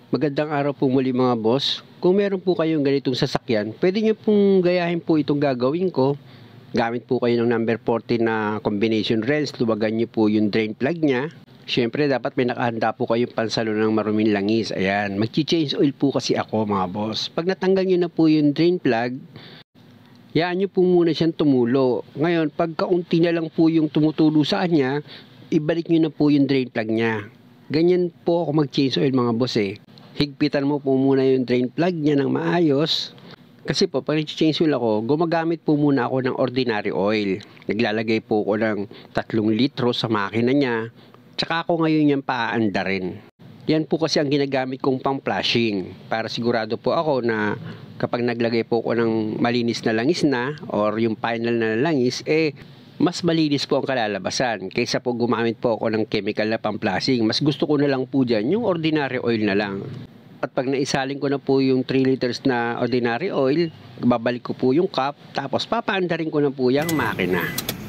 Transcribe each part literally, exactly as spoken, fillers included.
Magandang araw po muli mga boss. Kung meron po kayong ganitong sasakyan, pwede nyo pong gayahin po itong gagawin ko. Gamit po kayo ng number fourteen na combination wrench, luwagan nyo po yung drain plug nya. Siyempre dapat may nakahanda po kayong pansalo ng maruming langis. Ayan, mag-change oil po kasi ako mga boss. Pag natanggal nyo na po yung drain plug, yaan nyo po muna siyang tumulo. Ngayon, pag kaunti na lang po yung tumutulo sa kanya, ibalik nyo na po yung drain plug nya. Ganyan po ako mag-change oil mga boss eh. Higpitan mo po muna yung drain plug niya ng maayos. Kasi po, pag nag-change oil ako, gumagamit po muna ako ng ordinary oil. Naglalagay po ako ng tatlong litro sa makina niya. Tsaka ako ngayon yan paaandarin. Yan po kasi ang ginagamit kong pang-flushing. Para sigurado po ako na kapag naglagay po ako ng malinis na langis na or yung final na langis, eh, mas malinis po ang kalalabasan kaysa po gumamit po ako ng chemical na pang-flushing. Mas gusto ko na lang po dyan yung ordinary oil na lang. At pag naisalin ko na po yung three liters na ordinary oil, babalik ko po yung cup, tapos papaandarin ko na po yung makina.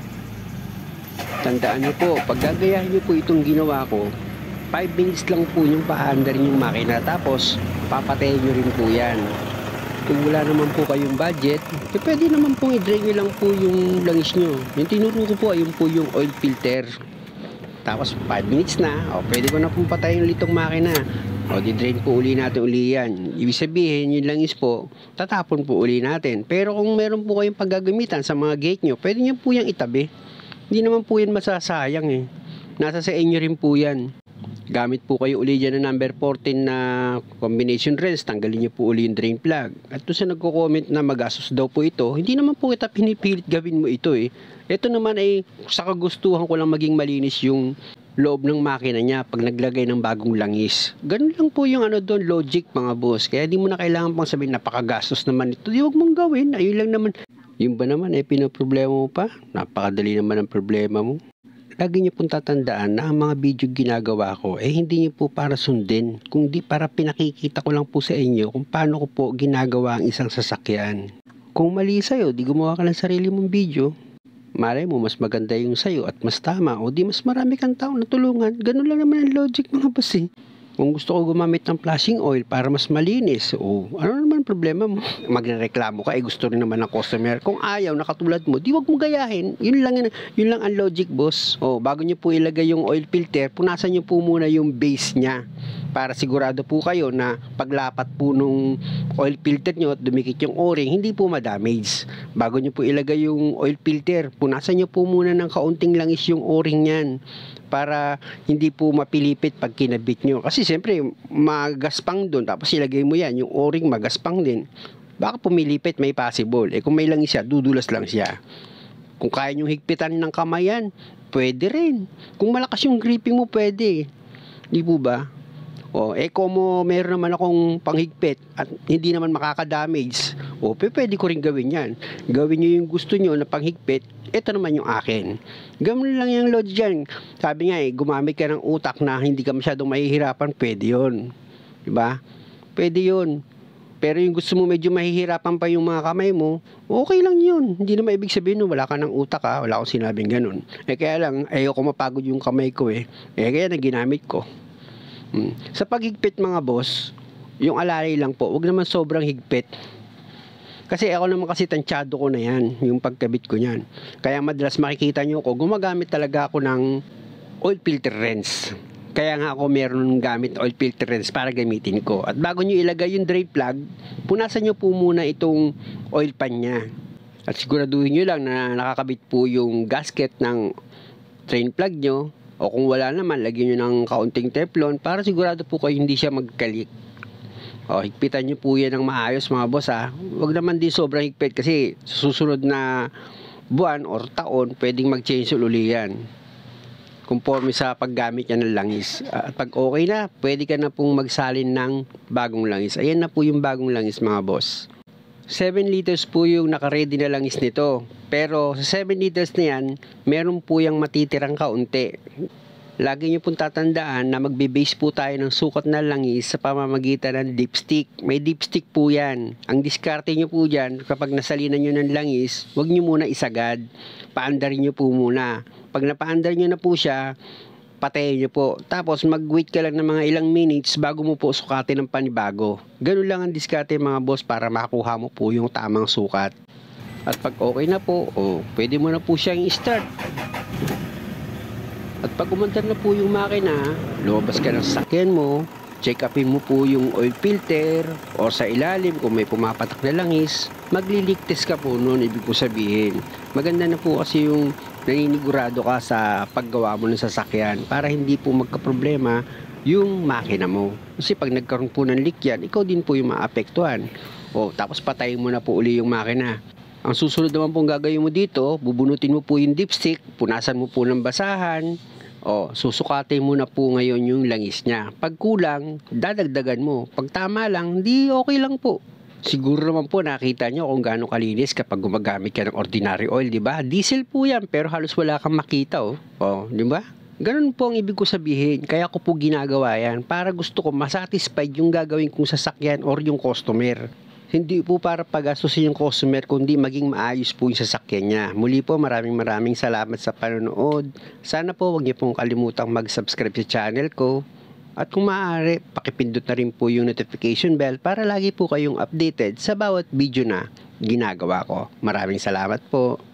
Tandaan nyo po, pag gagayahin nyo po itong ginawa ko, five minutes lang po yung paandarin yung makina, tapos papatayin nyo rin po yan. Kung wala naman po kayong budget, eh pwede naman pong i-drain nyo lang po yung langis nyo. Yung tinuro ko po, ayun po yung oil filter. Tapos five minutes na, o pwede ko na pong patayin ulit itong makina. O di-drain po uli natin uli yan. Ibig sabihin, yung langis po, tatapon po uli natin. Pero kung meron po kayong paggagamitan sa mga gate nyo, pwede nyo po yung itabi. Hindi naman po yan masasayang eh. Nasa sa inyo rin po yan. Gamit po kayo uli dyan na number fourteen na combination wrench, tanggalin nyo po uli yung drain plug. At doon sa nagko-comment na magastos daw po ito, hindi naman po kita pinipilit gawin mo ito eh. Ito naman ay sa kagustuhan ko lang maging malinis yung loob ng makina niya pag naglagay ng bagong langis. Ganun lang po yung ano doon, logic mga boss. Kaya di mo na kailangan pang sabihin napakagastos naman ito. Di wag mong gawin, ayun lang naman. Yung ba naman eh pinaproblema mo pa? Napakadali naman ang problema mo. Lagi niyo pong tatandaan na ang mga video ginagawa ko eh hindi niyo po para sundin, kundi para pinakikita ko lang po sa inyo kung paano ko po ginagawa ang isang sasakyan. Kung mali sa'yo, di gumawa ka ng sarili mong video. Malay mo mas maganda yung sa'yo at mas tama o di mas marami kang tao na tulungan. Ganun lang naman ang logic mga boss eh. Kung gusto ko gumamit ng flashing oil para mas malinis, o ano naman problema mo? Magrereklamo ka, eh gusto rin naman ng customer. Kung ayaw, nakatulad mo, di wag mo gayahin. Yun lang, yun lang ang logic, boss. O, bago nyo po ilagay yung oil filter, punasan nyo po muna yung base nya. Para sigurado po kayo na paglapat po nung oil filter nyo at dumikit yung o-ring, hindi po ma-damage. Bago nyo po ilagay yung oil filter, punasan nyo po muna ng kaunting langis yung o-ring nyan para hindi po mapilipit pag kinabit nyo. Kasi siyempre, magaspang doon. Tapos ilagay mo yan, yung o-ring magaspang din. Baka pumilipit, may possible. Eh kung may langis siya, dudulas lang siya. Kung kaya nyo higpitan ng kamay yan, pwede rin. Kung malakas yung gripping mo, pwede. Di po ba? O, eh kung mo, meron naman akong panghigpit at hindi naman makaka-damage, o, pwede ko rin gawin yan. Gawin nyo yung gusto nyo na panghigpit, ito naman yung akin. Gawin lang yung load dyan. Sabi nga eh, gumamit ka ng utak na hindi ka masyadong mahihirapan, pwede yun. Diba? Pwede yun. Pero yung gusto mo medyo mahihirapan pa yung mga kamay mo, okay lang yun. Hindi naman ibig sabihin no, wala ka ng utak ha, wala akong sinabing ganun. Eh kaya lang, ayoko mapagod yung kamay ko eh. Eh kaya na ginamit ko. Hmm. Sa paghigpit mga boss, yung alalay lang po, wag naman sobrang higpit. Kasi ako naman kasi tansyado ko na yan, yung pagkabit ko yan. Kaya madalas makikita nyo ko, gumagamit talaga ako ng oil filter wrench. Kaya nga ako meron gamit oil filter wrench para gamitin ko. At bago nyo ilagay yung drain plug, punasan nyo po muna itong oil pan nya. At siguraduhin nyo lang na nakakabit po yung gasket ng drain plug nyo. O kung wala naman, lagyan nyo ng kaunting teflon para sigurado po kayo hindi siya magkalik. O, higpitan nyo po yan ng maayos mga boss ha. Huwag naman din sobrang higpit kasi susunod na buwan or taon, pwedeng mag-change uli yan. Conforme sa paggamit yan ng langis. At pag okay na, pwede ka na pong magsalin ng bagong langis. Ayan na po yung bagong langis mga boss. seven liters po yung naka-ready na langis nito. Pero sa seven liters na yan, meron po yung matitirang kaunti. Lagi nyo pong tatandaan na magbe-base po tayo ng sukat na langis sa pamamagitan ng dipstick. May dipstick po yan. Ang diskarte nyo po dyan, kapag nasalinan nyo ng langis, huwag nyo muna isagad. Paandarin nyo po muna. Pag napaandar nyo na po siya, patayin nyo po. Tapos mag-wait ka lang ng mga ilang minutes bago mo po sukatin ng panibago. Ganun lang ang diskarte mga boss para makuha mo po yung tamang sukat. At pag okay na po, oh, pwede mo na po siyang i-start. At pag umandar na po yung makina, lumabas ka ng sasakyan mo, check upin mo po yung oil filter o sa ilalim kung may pumapatak na langis, magli-leak test ka po noon, ibig po sabihin. Maganda na po kasi yung naninigurado ka sa paggawa mo ng sasakyan para hindi po magka-problema yung makina mo. Kasi pag nagkaroon po ng leak yan, ikaw din po yung maapektuhan. O tapos patayin mo na po uli yung makina. Ang susunod naman pong gagawin mo dito, bubunutin mo po yung dipstick, punasan mo po ng basahan, o susukatin mo na po ngayon yung langis niya. Pag kulang, dadagdagan mo. Pag tama lang, di okay lang po. Siguro naman po nakita nyo kung gaano kalinis kapag gumagamit ka ng ordinary oil, di ba? Diesel po yan, pero halos wala kang makita, oh. Oh, di ba? Ganun po ang ibig ko sabihin. Kaya ko po ginagawa yan para gusto ko masatisfied yung gagawin kong sasakyan or yung customer. Hindi po para pagastusin yung customer, kundi maging maayos po yung sasakyan niya. Muli po, maraming maraming salamat sa panonood. Sana po huwag niyo pong kalimutang mag-subscribe sa channel ko. At kung maaari, pakipindot na rin po yung notification bell para lagi po kayong updated sa bawat video na ginagawa ko. Maraming salamat po.